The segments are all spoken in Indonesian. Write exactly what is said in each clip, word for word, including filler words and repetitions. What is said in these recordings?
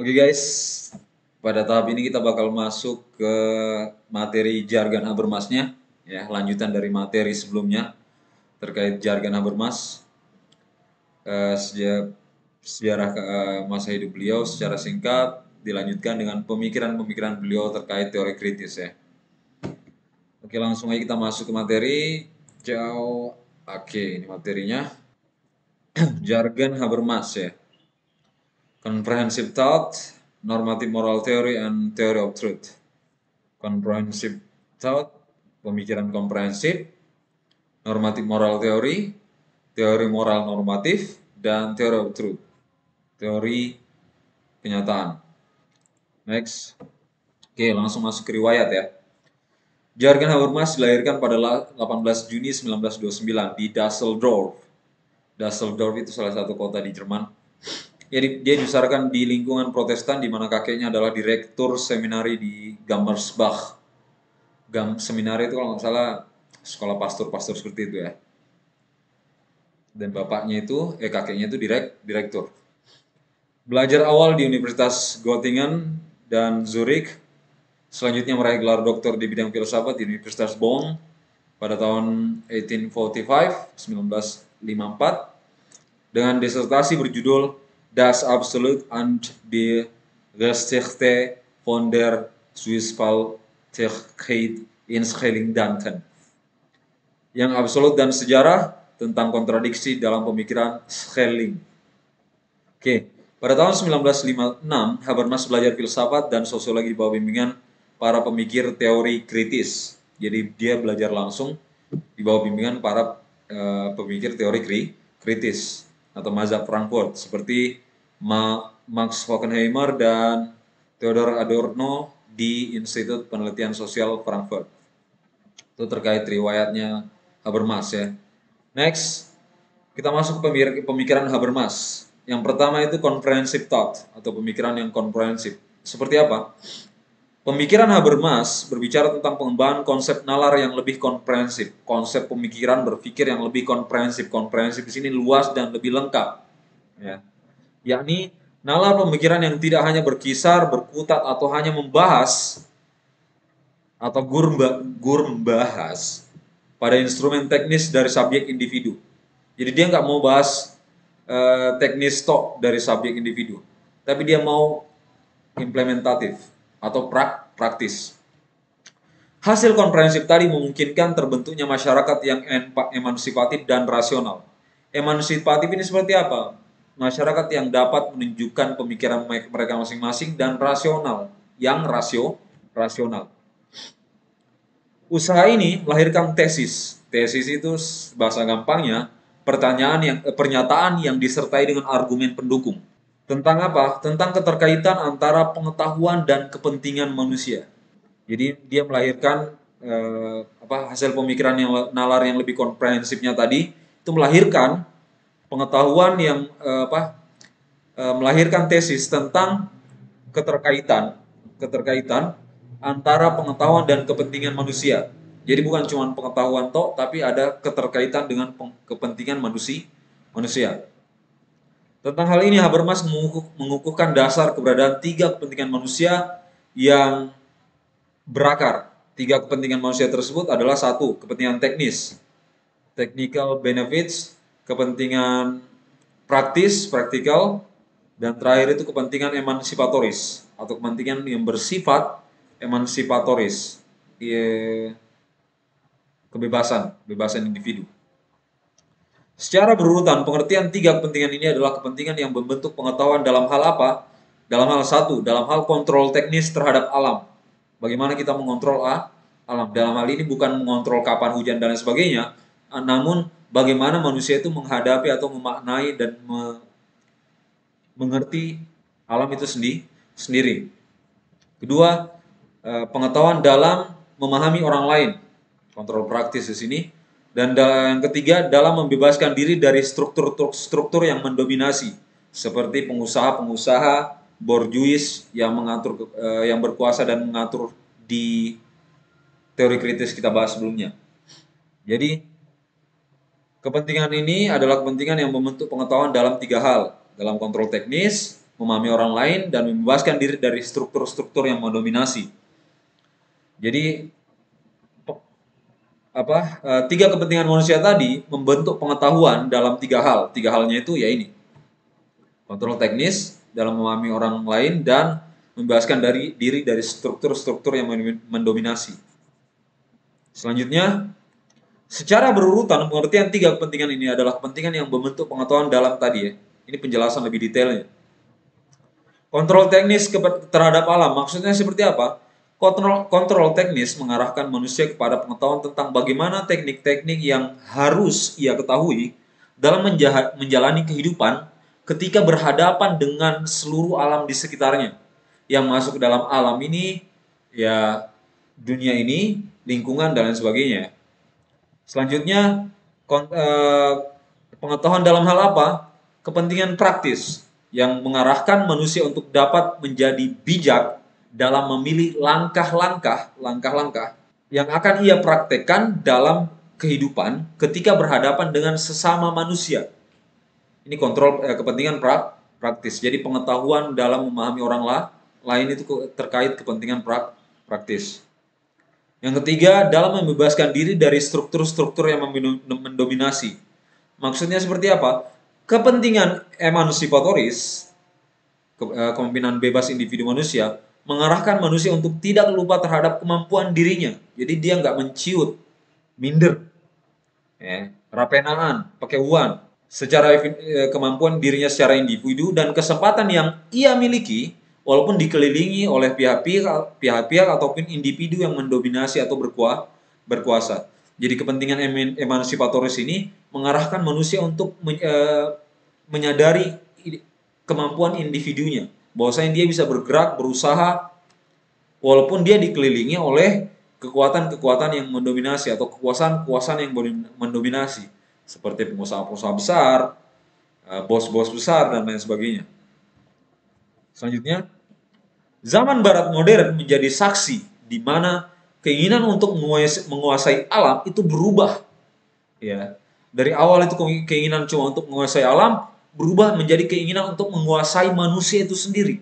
Oke guys, pada tahap ini kita bakal masuk ke materi jargon Habermasnya, ya, lanjutan dari materi sebelumnya terkait jargon Habermas, eh, sejarah, sejarah eh, masa hidup beliau secara singkat, dilanjutkan dengan pemikiran-pemikiran beliau terkait teori kritis ya. Oke, langsung aja kita masuk ke materi. Jauh, oke, ini materinya jargon Habermas ya. Comprehensive thought, normative moral theory, and theory of truth. Comprehensive thought, pemikiran komprehensif, normative moral theory, teori moral normatif, dan theory of truth, teori kenyataan. Next. Oke, langsung masuk ke riwayat ya. Jürgen Habermas dilahirkan pada delapan belas Juni seribu sembilan ratus dua puluh sembilan di Düsseldorf. Düsseldorf itu salah satu kota di Jerman. Jadi dia dibesarkan di lingkungan Protestan di mana kakeknya adalah direktur seminari di Gammersbach. Gam seminari itu kalau nggak salah sekolah pastor-pastor seperti itu ya. Dan bapaknya itu, eh kakeknya itu direk, direktur. Belajar awal di Universitas Göttingen dan Zurich. Selanjutnya meraih gelar doktor di bidang filsafat di Universitas Bonn pada tahun seribu delapan ratus lima puluh empat dengan disertasi berjudul Das Absolut und die Geschichte von der Zwiespältigkeit in Schelling-Danken. Yang absolut dan sejarah tentang kontradiksi dalam pemikiran Schelling. Oke, pada tahun seribu sembilan ratus lima puluh enam, Habermas belajar filsafat dan sosiologi di bawah bimbingan para pemikir teori kritis. Jadi dia belajar langsung di bawah bimbingan para uh, pemikir teori kritis atau mazhab Frankfurt seperti Ma Max Horkheimer dan Theodor Adorno di Institut Penelitian Sosial Frankfurt. Itu terkait riwayatnya Habermas ya. Next, kita masuk ke pemikiran Habermas. Yang pertama itu comprehensive thought atau pemikiran yang komprehensif. Seperti apa? Pemikiran Habermas berbicara tentang pengembangan konsep nalar yang lebih komprehensif, konsep pemikiran berpikir yang lebih komprehensif. Komprehensif di sini luas dan lebih lengkap, ya. Yakni nalar pemikiran yang tidak hanya berkisar, berkutat atau hanya membahas atau gurba, gurbahas pada instrumen teknis dari subjek individu. Jadi dia nggak mau bahas uh, teknis tok dari subjek individu, tapi dia mau implementatif atau prak, praktis. Hasil komprehensif tadi memungkinkan terbentuknya masyarakat yang emansipatif dan rasional. Emansipatif ini seperti apa? Masyarakat yang dapat menunjukkan pemikiran mereka masing-masing dan rasional, yang rasio, rasional. Usaha ini melahirkan tesis. Tesis itu bahasa gampangnya pertanyaan yang eh, pernyataan yang disertai dengan argumen pendukung. Tentang apa? Tentang keterkaitan antara pengetahuan dan kepentingan manusia. Jadi dia melahirkan eh, apa hasil pemikiran yang nalar yang lebih komprehensifnya tadi itu melahirkan pengetahuan yang eh, apa eh, melahirkan tesis tentang keterkaitan keterkaitan antara pengetahuan dan kepentingan manusia. Jadi bukan cuma pengetahuan toh, tapi ada keterkaitan dengan kepentingan manusia. manusia. Tentang hal ini Habermas mengukuhkan dasar keberadaan tiga kepentingan manusia yang berakar. Tiga kepentingan manusia tersebut adalah satu, kepentingan teknis, technical benefits, kepentingan praktis, praktikal, dan terakhir itu kepentingan emansipatoris atau kepentingan yang bersifat emansipatoris, kebebasan, kebebasan individu. Secara berurutan, pengertian tiga kepentingan ini adalah kepentingan yang membentuk pengetahuan dalam hal apa? Dalam hal satu, dalam hal kontrol teknis terhadap alam. Bagaimana kita mengontrol A, alam. Dalam hal ini bukan mengontrol kapan hujan dan lain sebagainya, namun bagaimana manusia itu menghadapi atau memaknai dan me mengerti alam itu sendi sendiri. Kedua, pengetahuan dalam memahami orang lain, kontrol praktis di sini. Dan yang ketiga, dalam membebaskan diri dari struktur-struktur yang mendominasi, seperti pengusaha-pengusaha borjuis yang mengatur, yang berkuasa dan mengatur di teori kritis kita bahas sebelumnya. Jadi kepentingan ini adalah kepentingan yang membentuk pengetahuan dalam tiga hal, dalam kontrol teknis, memahami orang lain, dan membebaskan diri dari struktur-struktur yang mendominasi. Jadi apa uh, tiga kepentingan manusia tadi membentuk pengetahuan dalam tiga hal. Tiga halnya itu ya ini: kontrol teknis dalam memahami orang lain dan membebaskan dari diri dari struktur-struktur yang mendominasi. Selanjutnya, secara berurutan pengertian tiga kepentingan ini adalah kepentingan yang membentuk pengetahuan dalam tadi ya. Ini penjelasan lebih detailnya. Kontrol teknis terhadap alam maksudnya seperti apa? Kontrol, kontrol teknis mengarahkan manusia kepada pengetahuan tentang bagaimana teknik-teknik yang harus ia ketahui dalam menjalani kehidupan ketika berhadapan dengan seluruh alam di sekitarnya. Yang masuk ke dalam alam ini, ya dunia ini, lingkungan, dan lain sebagainya. Selanjutnya, pengetahuan dalam hal apa? Kepentingan praktis yang mengarahkan manusia untuk dapat menjadi bijak dalam memilih langkah-langkah, langkah-langkah yang akan ia praktekkan dalam kehidupan ketika berhadapan dengan sesama manusia. Ini kontrol eh, kepentingan prak, praktis. Jadi pengetahuan dalam memahami orang lah, lain itu terkait kepentingan prak, praktis. Yang ketiga, dalam membebaskan diri dari struktur-struktur yang mendominasi. Maksudnya seperti apa? Kepentingan emansipatoris, kepemimpinan bebas individu manusia, mengarahkan manusia untuk tidak lupa terhadap kemampuan dirinya. Jadi dia nggak menciut, minder, ya, rapenaan, pakeuan, secara kemampuan dirinya secara individu dan kesempatan yang ia miliki, walaupun dikelilingi oleh pihak-pihak, pihak-pihak ataupun individu yang mendominasi atau berkuasa. Jadi kepentingan emansipatoris ini mengarahkan manusia untuk menyadari kemampuan individunya, bahwasanya dia bisa bergerak, berusaha, walaupun dia dikelilingi oleh kekuatan-kekuatan yang mendominasi atau kekuasaan-kekuasaan yang mendominasi, seperti pengusaha-pengusaha besar, bos-bos besar, dan lain sebagainya. Selanjutnya, zaman Barat modern menjadi saksi di mana keinginan untuk menguasai alam itu berubah. Ya, dari awal itu keinginan cuma untuk menguasai alam, berubah menjadi keinginan untuk menguasai manusia itu sendiri.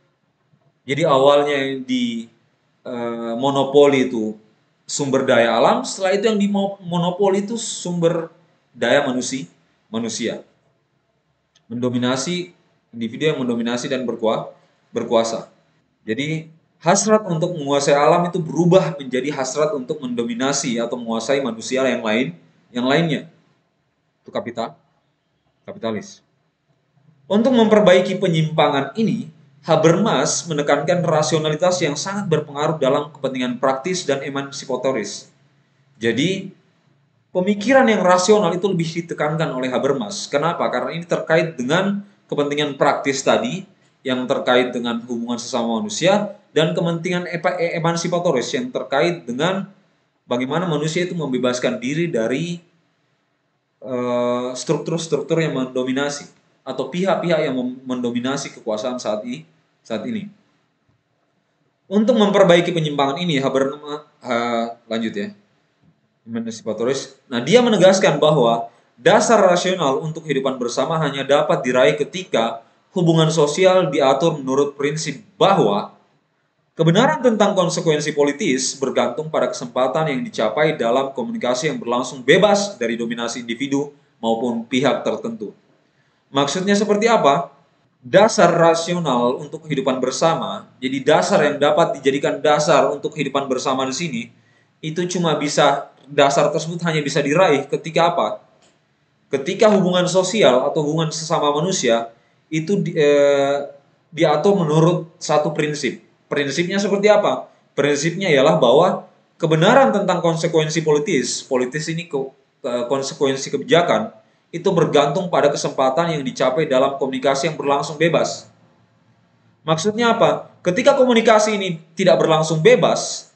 Jadi awalnya yang di eh, monopoli itu sumber daya alam, setelah itu yang di monopoli itu sumber daya manusia, manusia. Mendominasi, individu yang mendominasi dan berkuasa. Jadi hasrat untuk menguasai alam itu berubah menjadi hasrat untuk mendominasi atau menguasai manusia yang lain, yang lainnya. Itu kapital, kapitalis. Untuk memperbaiki penyimpangan ini, Habermas menekankan rasionalitas yang sangat berpengaruh dalam kepentingan praktis dan emansipatoris. Jadi, pemikiran yang rasional itu lebih ditekankan oleh Habermas. Kenapa? Karena ini terkait dengan kepentingan praktis tadi, yang terkait dengan hubungan sesama manusia, dan kepentingan emansipatoris yang terkait dengan bagaimana manusia itu membebaskan diri dari struktur-struktur uh, yang mendominasi atau pihak-pihak yang mendominasi kekuasaan saat ini. Saat ini. Untuk memperbaiki penyimpangan ini, Habermas uh, lanjut ya, emansipatoris. Nah, dia menegaskan bahwa dasar rasional untuk kehidupan bersama hanya dapat diraih ketika hubungan sosial diatur menurut prinsip bahwa kebenaran tentang konsekuensi politis bergantung pada kesempatan yang dicapai dalam komunikasi yang berlangsung bebas dari dominasi individu maupun pihak tertentu. Maksudnya seperti apa? Dasar rasional untuk kehidupan bersama, jadi dasar yang dapat dijadikan dasar untuk kehidupan bersama di sini, itu cuma bisa, dasar tersebut hanya bisa diraih ketika apa? Ketika hubungan sosial atau hubungan sesama manusia itu di, eh, diatur menurut satu prinsip. Prinsipnya seperti apa? Prinsipnya ialah bahwa kebenaran tentang konsekuensi politis, politis ini ke, konsekuensi kebijakan, itu bergantung pada kesempatan yang dicapai dalam komunikasi yang berlangsung bebas. Maksudnya apa? Ketika komunikasi ini tidak berlangsung bebas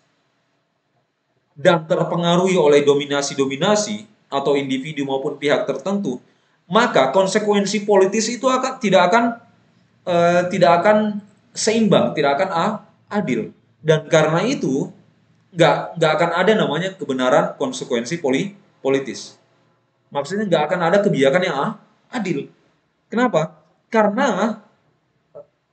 dan terpengaruhi oleh dominasi-dominasi atau individu maupun pihak tertentu, maka konsekuensi politis itu akan tidak akan uh, tidak akan seimbang, tidak akan uh, adil. Dan karena itu nggak nggak akan ada namanya kebenaran konsekuensi poli, politis. Maksudnya nggak akan ada kebijakan yang adil. Kenapa? Karena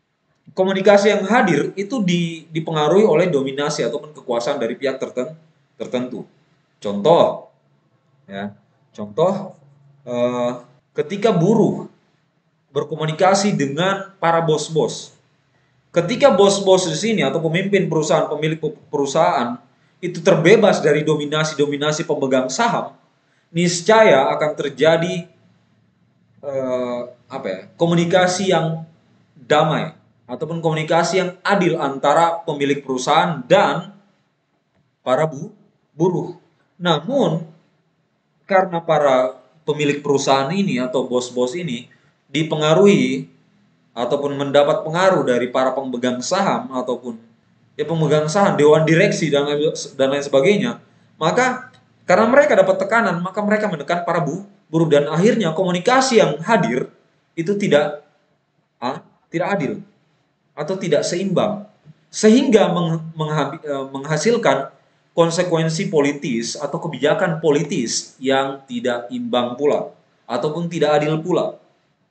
komunikasi yang hadir itu di, dipengaruhi oleh dominasi ataupun kekuasaan dari pihak terten- tertentu. Contoh, ya, contoh eh, ketika buruh berkomunikasi dengan para bos-bos. Ketika bos-bos di sini atau pemimpin perusahaan, pemilik perusahaan itu terbebas dari dominasi-dominasi pemegang saham, niscaya akan terjadi eh, apa ya, komunikasi yang damai ataupun komunikasi yang adil antara pemilik perusahaan dan para bu buruh. Namun karena para pemilik perusahaan ini atau bos-bos ini dipengaruhi ataupun mendapat pengaruh dari para pemegang saham ataupun ya pemegang saham, dewan direksi dan lain, dan lain sebagainya, maka karena mereka dapat tekanan, maka mereka menekan para bu, buruh dan akhirnya komunikasi yang hadir itu tidak ah, tidak adil atau tidak seimbang sehingga meng, menghabi, eh, menghasilkan konsekuensi politis atau kebijakan politis yang tidak imbang pula ataupun tidak adil pula.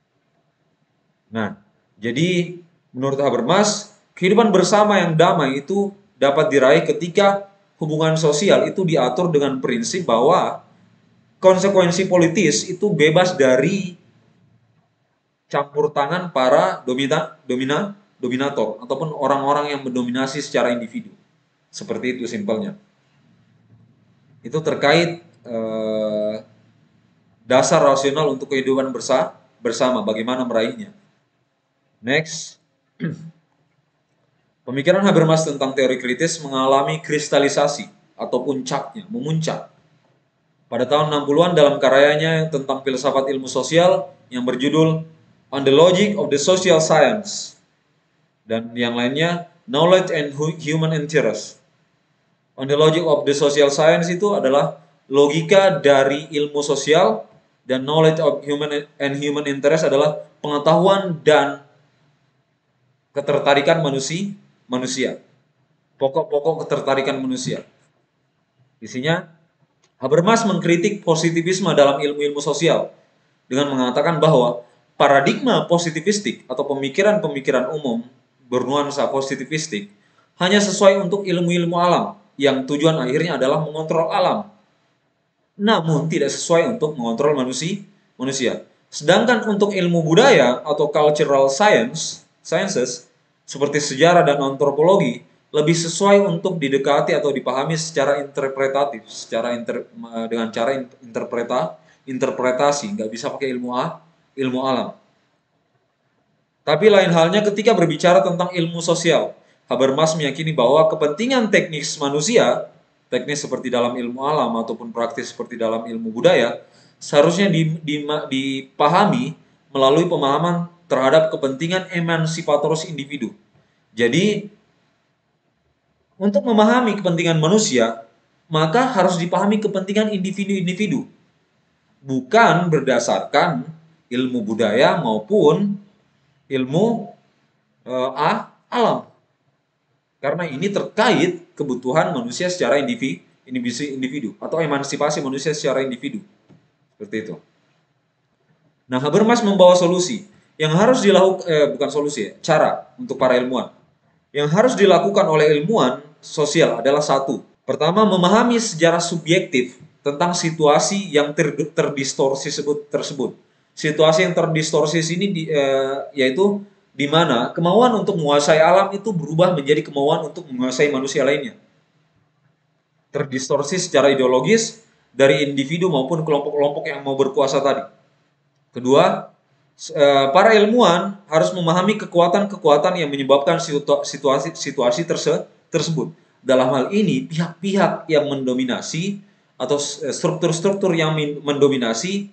Nah, jadi menurut Habermas, kehidupan bersama yang damai itu dapat diraih ketika hubungan sosial itu diatur dengan prinsip bahwa konsekuensi politis itu bebas dari campur tangan para domina, domina, dominator ataupun orang-orang yang mendominasi secara individu. Seperti itu simpelnya. Itu terkait eh, dasar rasional untuk kehidupan bersa, bersama, bagaimana meraihnya. Next. Pemikiran Habermas tentang teori kritis mengalami kristalisasi atau puncaknya, memuncak. Pada tahun enam puluhan dalam karyanya tentang filsafat ilmu sosial yang berjudul On the Logic of the Social Science dan yang lainnya Knowledge and Human Interest. On the Logic of the Social Science itu adalah logika dari ilmu sosial dan Knowledge of Human and Human Interest adalah pengetahuan dan ketertarikan manusia. manusia. Pokok-pokok ketertarikan manusia. Isinya, Habermas mengkritik positivisme dalam ilmu-ilmu sosial dengan mengatakan bahwa paradigma positivistik atau pemikiran-pemikiran umum bernuansa positivistik hanya sesuai untuk ilmu-ilmu alam yang tujuan akhirnya adalah mengontrol alam, namun tidak sesuai untuk mengontrol manusia. manusia. Sedangkan untuk ilmu budaya atau cultural science, sciences, seperti sejarah dan antropologi, lebih sesuai untuk didekati atau dipahami secara interpretatif, secara inter, dengan cara interpreta, interpretasi, nggak bisa pakai ilmu a, ilmu alam. Tapi lain halnya ketika berbicara tentang ilmu sosial, Habermas meyakini bahwa kepentingan teknis manusia, teknis seperti dalam ilmu alam ataupun praktis seperti dalam ilmu budaya, seharusnya dipahami melalui pemahaman terhadap kepentingan emansipatoris individu. Jadi, untuk memahami kepentingan manusia, maka harus dipahami kepentingan individu-individu. Bukan berdasarkan ilmu budaya maupun ilmu uh, alam. Karena ini terkait kebutuhan manusia secara individu, individu atau emansipasi manusia secara individu. Seperti itu. Nah, Habermas membawa solusi yang harus dilakukan, eh, bukan solusi, cara untuk para ilmuwan. Yang harus dilakukan oleh ilmuwan sosial adalah satu. Pertama, memahami sejarah subjektif tentang situasi yang ter, terdistorsi tersebut. Situasi yang terdistorsi ini di, eh, yaitu di mana kemauan untuk menguasai alam itu berubah menjadi kemauan untuk menguasai manusia lainnya. Terdistorsi secara ideologis dari individu maupun kelompok-kelompok yang mau berkuasa tadi. Kedua, para ilmuwan harus memahami kekuatan-kekuatan yang menyebabkan situasi-situasi tersebut. Dalam hal ini, pihak-pihak yang mendominasi atau struktur-struktur yang mendominasi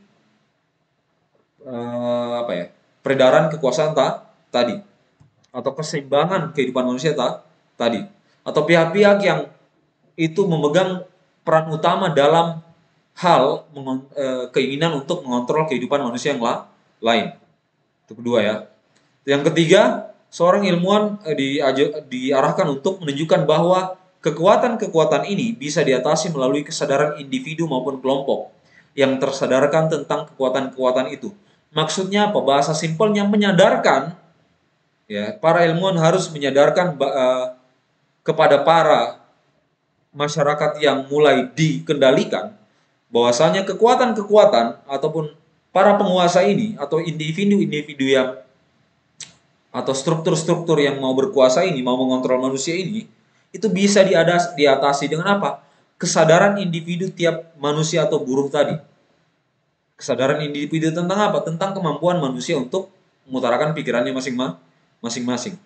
apa ya, peredaran kekuasaan ta, tadi, atau keseimbangan kehidupan manusia ta, tadi, atau pihak-pihak yang itu memegang peran utama dalam hal keinginan untuk mengontrol kehidupan manusia yang lain. lain. Itu kedua ya. Yang ketiga, seorang ilmuwan eh, di, diarahkan untuk menunjukkan bahwa kekuatan-kekuatan ini bisa diatasi melalui kesadaran individu maupun kelompok yang tersadarkan tentang kekuatan-kekuatan itu. Maksudnya apa? Bahasa simpelnya menyadarkan Ya, para ilmuwan harus menyadarkan uh, kepada para masyarakat yang mulai dikendalikan bahwasanya kekuatan-kekuatan ataupun para penguasa ini atau individu-individu yang atau struktur-struktur yang mau berkuasa ini, mau mengontrol manusia ini, itu bisa diadas, diatasi dengan apa? Kesadaran individu tiap manusia atau buruh tadi. Kesadaran individu tentang apa? Tentang kemampuan manusia untuk mengutarakan pikirannya masing-masing.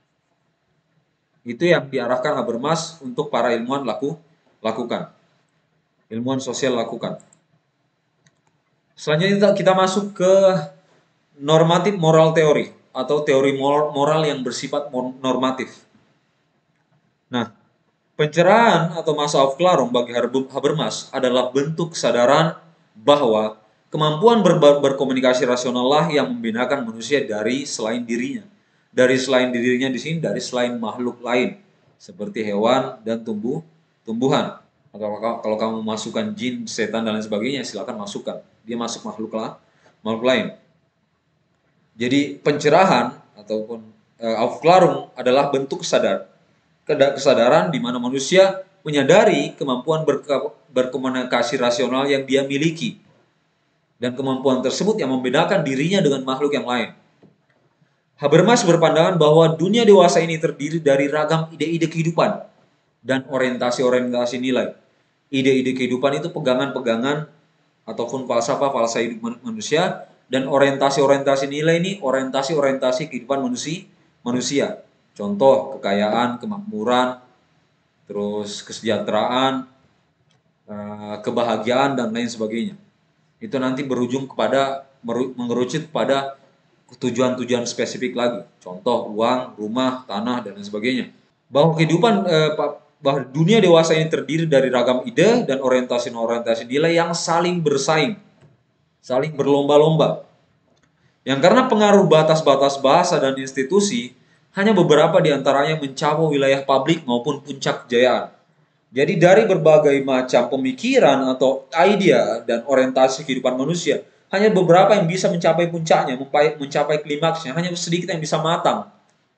Itu yang diarahkan Habermas untuk para ilmuwan laku, lakukan. Ilmuwan sosial lakukan. Selanjutnya kita masuk ke normatif moral teori atau teori moral yang bersifat normatif. Nah, pencerahan atau masa Aufklärung bagi Habermas adalah bentuk kesadaran bahwa kemampuan ber berkomunikasi rasional lah yang membedakan manusia dari selain dirinya. Dari selain dirinya di sini dari selain makhluk lain seperti hewan dan tumbuh tumbuhan. Atau kalau kamu masukkan jin, setan dan lain sebagainya, silakan masukkan. Dia masuk makhluk lah, makhluk lain. Jadi pencerahan ataupun uh, Aufklärung adalah bentuk kesadaran, kesadaran di mana manusia menyadari kemampuan berkomunikasi rasional yang dia miliki dan kemampuan tersebut yang membedakan dirinya dengan makhluk yang lain. Habermas berpandangan bahwa dunia dewasa ini terdiri dari ragam ide-ide kehidupan dan orientasi-orientasi nilai. Ide-ide kehidupan itu pegangan-pegangan ataupun falsafah-falsafah hidup manusia, dan orientasi-orientasi nilai ini orientasi-orientasi kehidupan manusia. manusia. Contoh kekayaan, kemakmuran, terus kesejahteraan, kebahagiaan dan lain sebagainya. Itu nanti berujung kepada mengerucut pada tujuan-tujuan spesifik lagi. Contoh uang, rumah, tanah dan lain sebagainya. Bahwa kehidupan eh, bahwa dunia dewasa ini terdiri dari ragam ide dan orientasi-orientasi nilai yang saling bersaing, saling berlomba-lomba. Yang karena pengaruh batas-batas bahasa dan institusi, hanya beberapa di antaranya mencapai wilayah publik maupun puncak kejayaan. Jadi dari berbagai macam pemikiran atau idea dan orientasi kehidupan manusia, hanya beberapa yang bisa mencapai puncaknya, mencapai klimaksnya, hanya sedikit yang bisa matang.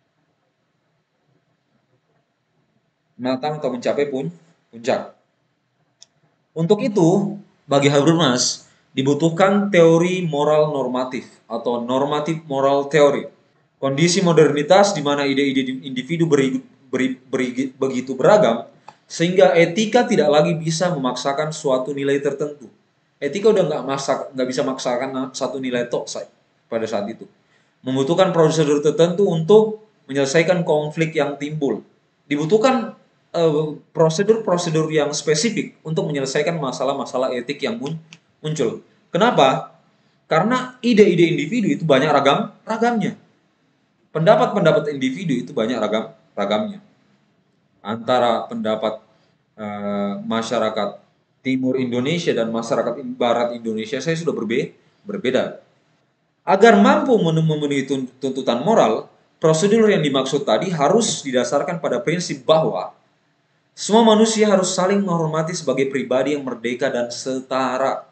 Matang atau mencapai pun puncak. Untuk itu, bagi Habermas, dibutuhkan teori moral normatif atau normatif moral teori. Kondisi modernitas di mana ide-ide individu beri, beri, beri, begitu beragam, sehingga etika tidak lagi bisa memaksakan suatu nilai tertentu. Etika udah nggak masak, nggak bisa memaksakan satu nilai tok pada saat itu. Membutuhkan prosedur tertentu untuk menyelesaikan konflik yang timbul. Dibutuhkan prosedur-prosedur uh, yang spesifik untuk menyelesaikan masalah-masalah etik yang muncul. Kenapa? Karena ide-ide individu itu banyak ragam ragamnya. Pendapat-pendapat individu itu banyak ragam ragamnya. Antara pendapat uh, masyarakat timur Indonesia dan masyarakat barat Indonesia saya sudah berbe berbeda. Agar mampu memenuhi tuntutan moral, prosedur yang dimaksud tadi harus didasarkan pada prinsip bahwa semua manusia harus saling menghormati sebagai pribadi yang merdeka dan setara.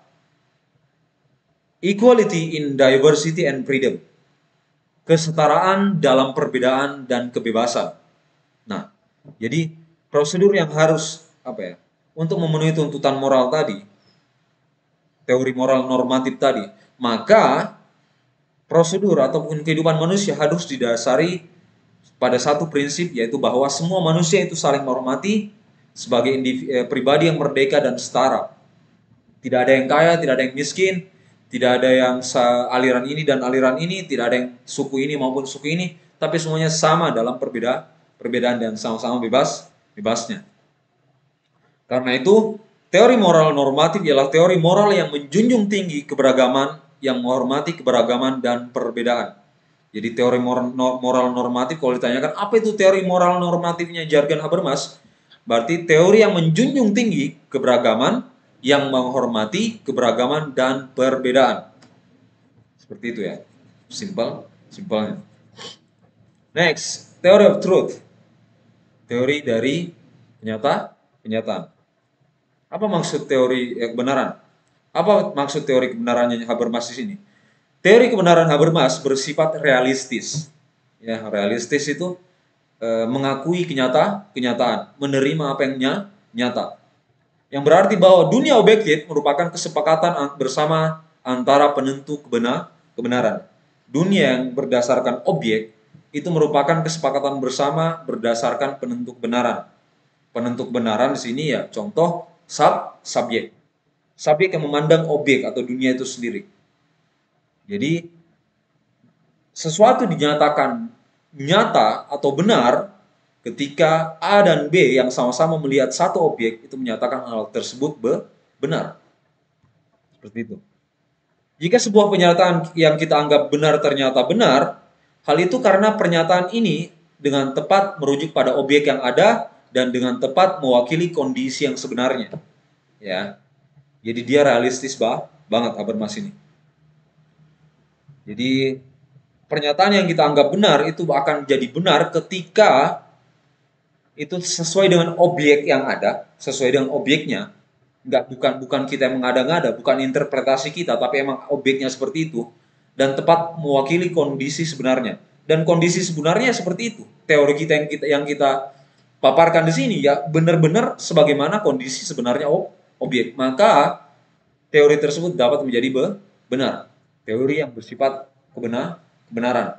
Equality in diversity and freedom. Kesetaraan dalam perbedaan dan kebebasan. Nah, jadi prosedur yang harus apa ya? Untuk memenuhi tuntutan moral tadi, teori moral normatif tadi, maka prosedur ataupun kehidupan manusia harus didasari pada satu prinsip, yaitu bahwa semua manusia itu saling menghormati sebagai individu, eh, pribadi yang merdeka dan setara. Tidak ada yang kaya, tidak ada yang miskin, tidak ada yang aliran ini dan aliran ini, tidak ada yang suku ini maupun suku ini, tapi semuanya sama dalam perbedaan, perbedaan dan sama-sama bebas, bebasnya. Karena itu, teori moral normatif ialah teori moral yang menjunjung tinggi keberagaman, yang menghormati keberagaman dan perbedaan. Jadi teori moral, moral normatif, kalau ditanyakan apa itu teori moral normatifnya jargon Habermas, berarti teori yang menjunjung tinggi keberagaman, yang menghormati keberagaman dan perbedaan. Seperti itu ya. Simple, simpelnya. Next, theory of truth. Teori dari penyata, kenyataan. Apa maksud teori eh, kebenaran? Apa maksud teori kebenarannya Habermas di sini? Teori kebenaran Habermas bersifat realistis. Ya, realistis itu e, mengakui kenyata, kenyataan, menerima apa yang nyata. Yang berarti bahwa dunia objektif merupakan kesepakatan bersama antara penentu kebenar, kebenaran. Dunia yang berdasarkan objek itu merupakan kesepakatan bersama berdasarkan penentu kebenaran. Penentu kebenaran di sini ya contoh sub subjek. Subjek yang memandang objek atau dunia itu sendiri. Jadi sesuatu dinyatakan nyata atau benar ketika A dan B yang sama-sama melihat satu objek itu menyatakan hal tersebut benar. Seperti itu. Jika sebuah pernyataan yang kita anggap benar ternyata benar, hal itu karena pernyataan ini dengan tepat merujuk pada objek yang ada dan dengan tepat mewakili kondisi yang sebenarnya. Ya. Jadi dia realistis bah, banget Habermas ini. Jadi pernyataan yang kita anggap benar itu akan jadi benar ketika itu sesuai dengan objek yang ada, sesuai dengan objeknya. Enggak, bukan bukan kita yang mengada-ngada, bukan interpretasi kita, tapi emang objeknya seperti itu dan tepat mewakili kondisi sebenarnya. Dan kondisi sebenarnya seperti itu. Teori kita yang kita yang kita paparkan di sini ya benar-benar sebagaimana kondisi sebenarnya ob, objek. Maka teori tersebut dapat menjadi be, benar. Teori yang bersifat kebenar, kebenaran.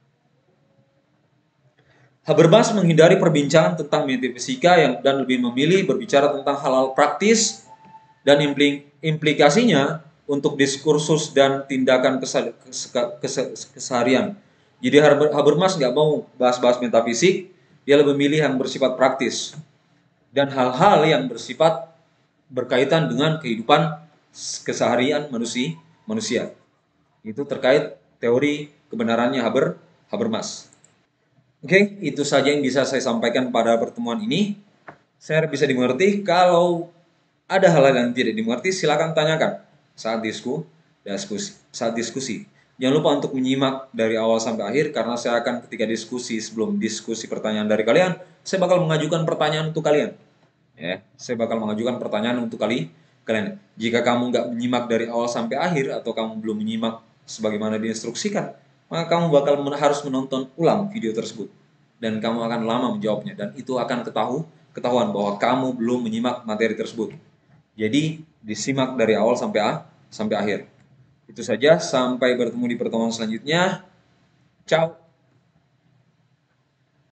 Habermas menghindari perbincangan tentang metafisika yang dan lebih memilih berbicara tentang hal-hal praktis dan implikasinya untuk diskursus dan tindakan keseharian. Jadi Habermas nggak mau bahas-bahas metafisik, dia lebih memilih yang bersifat praktis dan hal-hal yang bersifat berkaitan dengan kehidupan keseharian manusia. manusia. Itu terkait teori kebenarannya Haber, Habermas. Oke, okay, itu saja yang bisa saya sampaikan pada pertemuan ini. Saya bisa dimengerti. Kalau ada hal-hal yang tidak dimengerti, silakan tanyakan saat diskusi, diskusi, saat diskusi. Jangan lupa untuk menyimak dari awal sampai akhir, karena saya akan ketika diskusi, sebelum diskusi pertanyaan dari kalian, saya bakal mengajukan pertanyaan untuk kalian. Ya, saya bakal mengajukan pertanyaan untuk kali, kalian. Jika kamu nggak menyimak dari awal sampai akhir, atau kamu belum menyimak sebagaimana diinstruksikan, maka kamu bakal harus menonton ulang video tersebut. Dan kamu akan lama menjawabnya. Dan itu akan ketahu, ketahuan bahwa kamu belum menyimak materi tersebut. Jadi, disimak dari awal sampai, a, sampai akhir. Itu saja, sampai bertemu di pertemuan selanjutnya. Ciao.